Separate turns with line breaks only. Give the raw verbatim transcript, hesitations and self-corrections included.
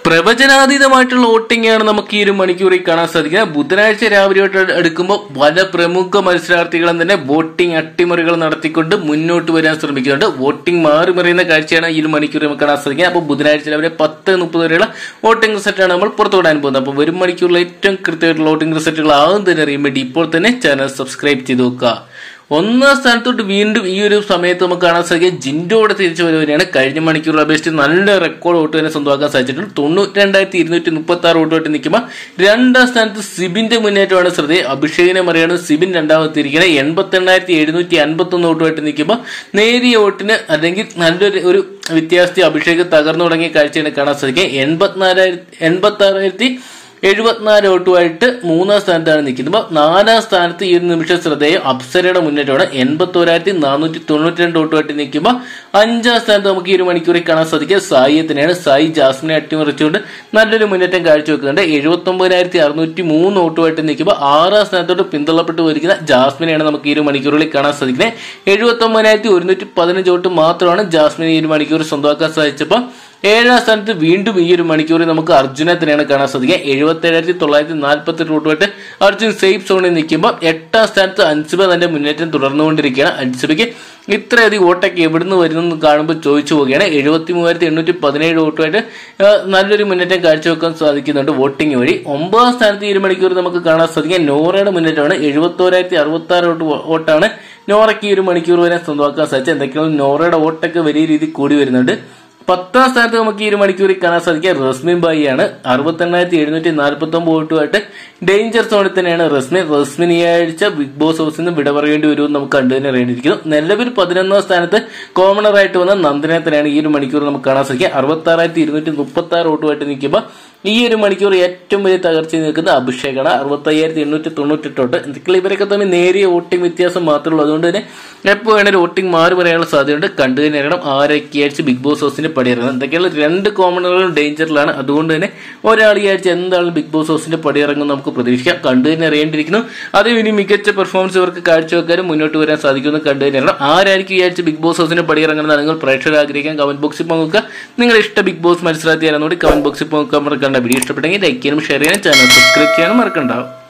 പ്രവചനാതീതമായിട്ടുള്ള വോട്ടിംഗാണ് നമുക്ക് ഈ ഒരു മണിക്കൂറിൽ കാണാൻ സാധിക്കുന്നത്. ബുധനാഴ്ച രാവിലെയോട്ട് എടുക്കുമ്പോൾ പല പ്രമുഖ മത്സരാർത്ഥികളും തന്നെ വോട്ടിംഗ് അട്ടിമറികൾ നടത്തിക്കൊണ്ട് മുന്നോട്ട് വരാൻ ശ്രമിക്കുന്നുണ്ട്. വോട്ടിംഗ് മാറി മറിയുന്ന കാഴ്ചയാണ് ഈ ഒരു മണിക്കൂർ നമുക്ക് കാണാൻ സാധിക്കുന്നത്. അപ്പോൾ ബുധനാഴ്ച രാവിലെ പത്ത് മുപ്പത് വരെയുള്ള വോട്ടിംഗ് റിസൾട്ടാണ് നമ്മൾ പുറത്തുവിടാൻ പോകുന്നത്. അപ്പോൾ വരും മണിക്കൂറിൽ ഏറ്റവും കൃത്യമായിട്ടുള്ള വോട്ടിംഗ് റിസൾട്ടുകൾ ആകും തന്നെ അറിയാൻ വേണ്ടി ഇപ്പോൾ തന്നെ ചാനൽ സബ്സ്ക്രൈബ് ചെയ്ത് നോക്കുക. ഒന്നാം സ്ഥാനത്തോട്ട് വീണ്ടും ഈ ഒരു സമയത്ത് നമുക്ക് കാണാൻ സാധിക്കുക ജിൻഡോയുടെ തിരിച്ചു വരവരെയാണ്. കഴിഞ്ഞ മണിക്കൂർ അപേക്ഷിച്ച് നല്ല റെക്കോർഡ് വോട്ട് തന്നെ സ്വന്തമാക്കാൻ സാധിച്ചിട്ടുണ്ട്. തൊണ്ണൂറ്റി രണ്ടായിരത്തി ഇരുന്നൂറ്റി മുപ്പത്തി ആറ് വോട്ട് ആയിട്ട് നിൽക്കുമ്പോൾ രണ്ടാം സ്ഥാനത്ത് സിബിന്റെ മുന്നേറ്റമാണ് ശ്രദ്ധേയം. അഭിഷേകിനെ മറിയാണ് സിബിൻ രണ്ടാമത്തിരിക്കുന്നത്. എൺപത്തി എണ്ണായിരത്തി എഴുന്നൂറ്റി അൻപത്തി ഒന്ന് വോട്ടുമായിട്ട് നിൽക്കുമ്പോൾ നേരിയ വോട്ടിന് അല്ലെങ്കിൽ നല്ലൊരു ഒരു വ്യത്യാസത്തിൽ അഭിഷേക് തകർന്നു തുടങ്ങിയ കാഴ്ചയാണ് കാണാൻ സാധിക്കുക. എൺപത്തിനാലായിരത്തി എൺപത്തി ആറായിരത്തി എഴുപത്തിനാല് വോട്ടുമായിട്ട് മൂന്നാം സ്ഥാനത്താണ് നിൽക്കുന്നത്. അപ്പോൾ നാലാം സ്ഥാനത്ത് ഈ ഒരു നിമിഷം ശ്രദ്ധേയം അപ്സരയുടെ മുന്നേറ്റമാണ്. എൺപത്തി ഒരായിരത്തി നാനൂറ്റി തൊണ്ണൂറ്റി രണ്ട് വോട്ടുമായിട്ട് നിൽക്കുമ്പോൾ അഞ്ചാം സ്ഥാനത്ത് നമുക്ക് ഈ ഒരു മണിക്കൂറിൽ കാണാൻ സാധിക്കുക സായിയത്തിനെയാണ്. സായി ജാസ്മിനെ അട്ടിമറിച്ചുകൊണ്ട് നല്ലൊരു മുന്നേറ്റം കാഴ്ചവെക്കുന്നുണ്ട്. എഴുപത്തി ഒമ്പതിനായിരത്തി അറുന്നൂറ്റി മൂന്ന് വോട്ടുമായിട്ട് നിൽക്കുമ്പോൾ ആറാം സ്ഥാനത്തോട്ട് പിന്തള്ളപ്പെട്ട് വരിക്കുന്ന ജാസ്മിനെയാണ് നമുക്ക് ഈ ഒരു മണിക്കൂറിൽ കാണാൻ സാധിക്കുന്നത്. എഴുപത്തി ഒമ്പതിനായിരത്തി ഒരുന്നൂറ്റി പതിനഞ്ച് വോട്ട് മാത്രമാണ് ജാസ്മിനെ ഈ ഒരു മണിക്കൂർ സ്വന്തമാക്കാൻ സാധിച്ചപ്പോൾ ഏഴാം സ്ഥാനത്ത് വീണ്ടും ഈ ഒരു മണിക്കൂറിൽ നമുക്ക് അർജുനത്തിനെയാണ് കാണാൻ സാധിക്കുക. എഴുപത്തി ഏഴായിരത്തി തൊള്ളായിരത്തി നാൽപ്പത്തി എട്ട് വോട്ടുമായിട്ട് അർജുൻ സേഫ് സോണിൽ നിൽക്കുമ്പോൾ എട്ടാം സ്ഥാനത്ത് അൻസിബ തന്റെ മുന്നേറ്റം തുടർന്നുകൊണ്ടിരിക്കുകയാണ്. അൻസിബയ്ക്ക് ഇത്രയധികം വോട്ടൊക്കെ എവിടുന്ന് വരുന്നു കാണുമ്പോൾ ചോദിച്ചു പോവുകയാണ്. എഴുപത്തി മൂവായിരത്തി എണ്ണൂറ്റി പതിനേഴ് വോട്ടുമായിട്ട് നല്ലൊരു മുന്നേറ്റം കാഴ്ചവെക്കാൻ സാധിക്കുന്നുണ്ട് വോട്ടിംഗ് വഴി. ഒമ്പതാം സ്ഥാനത്ത് ഈ ഒരു മണിക്കൂർ നമുക്ക് കാണാൻ സാധിക്കുക നോറയുടെ മുന്നേറ്റമാണ്. എഴുപത്തി ഓരായിരത്തി അറുപത്തി ആറ് വോട്ട് വോട്ടാണ് നോറയ്ക്ക് ഈ ഒരു മണിക്കൂർ വരെ സ്വന്തമാക്കാൻ സാധിച്ചത്. എന്തൊക്കെയാണ് നോറയുടെ വോട്ടൊക്കെ വലിയ രീതിയിൽ കൂടി വരുന്നുണ്ട്. പത്താം സ്ഥാനത്ത് നമുക്ക് ഈ ഒരു മണിക്കൂറിൽ കാണാൻ സാധിക്കുക റസ്മിൻ ബായി ആണ്. അറുപത്തി എണ്ണായിരത്തി എഴുന്നൂറ്റി നാൽപ്പത്തി ഒമ്പത് വോട്ടുമായിട്ട് ഡേഞ്ചർ സോണിൽ തന്നെയാണ് റസ്മിൻ. റസ്മിൻ ഈ ആഴ്ച ബിഗ് ബോസ് ഹൗസിൽ നിന്ന് വിട പറയേണ്ടി വരുമെന്ന് നമുക്ക് കണ്ടു തന്നെ അറിയേണ്ടിയിരിക്കുന്നു. നിലവിൽ പതിനൊന്നാം സ്ഥാനത്ത് കോമണർ ആയിട്ട് വന്ന നന്ദനെ തന്നെയാണ് ഈ ഒരു മണിക്കൂർ നമുക്ക് കാണാൻ സാധിക്കുക. അറുപത്തി ആറായിരത്തി ഇരുന്നൂറ്റി മുപ്പത്തി ആറ് വോട്ടുമായിട്ട് നിൽക്കുമ്പോൾ ഈ ഒരു മണിക്കൂർ ഏറ്റവും വലിയ തകർച്ച നിൽക്കുന്ന അഭിഷേകാണ്. അറുപത്തി അയ്യായിരത്തി എണ്ണൂറ്റി തൊണ്ണൂറ്റി എട്ട് വോട്ട്. എന്തൊക്കെയാണ് ഇവരൊക്കെ തമ്മിൽ നേരിയ വോട്ടിംഗ് വ്യത്യാസം മാത്രമേ ഉള്ളൂ. അതുകൊണ്ട് തന്നെ എപ്പോൾ വേണേലും വോട്ടിംഗ് മാറി പറയാനുള്ള സാധ്യതയുണ്ട്. കണ്ടു തന്നെ അറിയണം ആരൊക്കെ ആഴ്ച ബിഗ് ബോസ് ഹൗസിന്റെ പടിയിറങ്ങുന്നത്. എന്തൊക്കെയാണ് രണ്ട് കോമണറുകളും ഡേഞ്ചറിലാണ്. അതുകൊണ്ട് തന്നെ ഒരാൾ ഈ ആഴ്ച എന്തായാലും ബിഗ് ബോസ് ഹൗസിന്റെ പടിയിറങ്ങും നമുക്ക് പ്രതീക്ഷിക്കാം. കണ്ടു തന്നെ അറിയേണ്ടിയിരിക്കുന്നു. അതേ ഇനി മികച്ച പെർഫോമൻസ് ഇവർക്ക് കാഴ്ചവെക്കാനും മുന്നോട്ട് വരാൻ സാധിക്കുമെന്ന് കണ്ടു തന്നെ അറിയണം. ആരായിരിക്കും ഈ ആഴ്ച ബിഗ് ബോസ് ഹൗസിന്റെ പടിയിറങ്ങുന്നത് നിങ്ങൾ പ്രേക്ഷകർ ആഗ്രഹിക്കാൻ കമന്റ് ബോക്സിൽ പങ്കുവെക്കുക. നിങ്ങളുടെ ഇഷ്ട ബിഗ് ബോസ് മത്സരാർത്ഥിയാണെന്നോട് കമന്റ് ബോക്സിൽ പങ്കുവെക്കാൻ മറക്കണ്ട. വീഡിയോ ഇഷ്ടപ്പെട്ടെങ്കിൽ ലൈക്ക് ചെയ്യാനും ഷെയർ ചെയ്യാനും ചാനൽ സബ്സ്ക്രൈബ് ചെയ്യാനും മറക്കണ്ടാവും.